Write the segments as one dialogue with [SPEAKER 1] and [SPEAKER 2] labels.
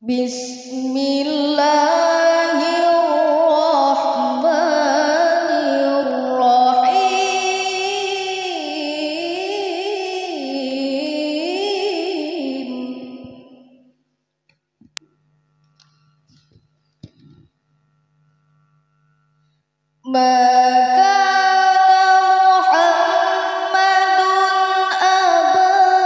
[SPEAKER 1] Maka Muhammadun aba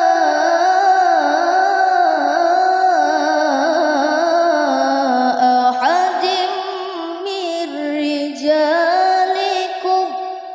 [SPEAKER 1] ahadim min rijalikum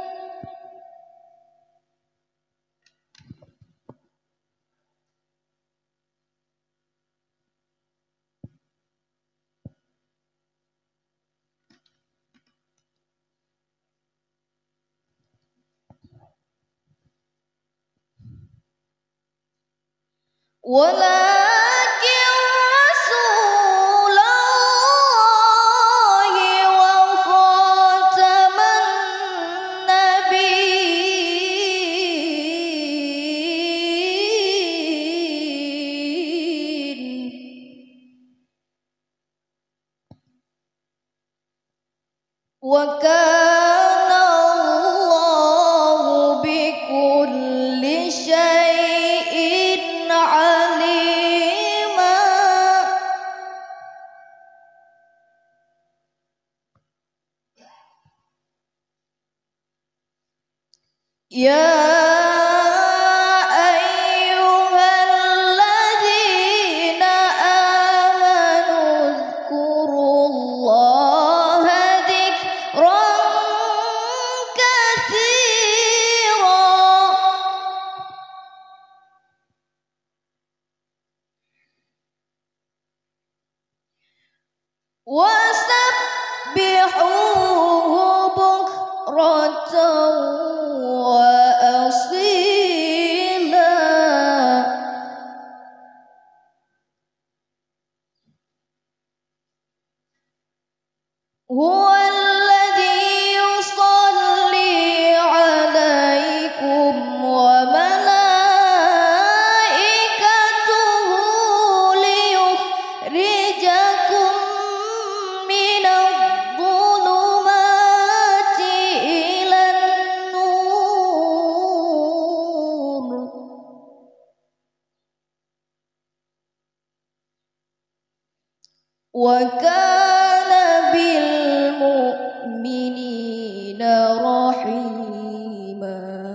[SPEAKER 1] walakin Rasulullahi wa khataman nabiyyin wa kana Allahu bikulli syai'in alima. Ya ayyuhalladzina amanu dzkurullaha dzikran katsira wasabbihuhu bukratan wa asila. Huwa alladhi yusalli alaikum wa malaikatuhu liyukhrijakum minadh-dhulumati ilan nur. Wa kana bil mu'minina rahima.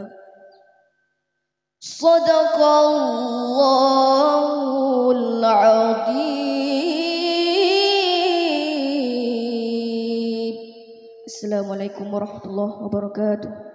[SPEAKER 1] Sadaqallahul azim. Assalamualaikum warahmatullahi wabarakatuh.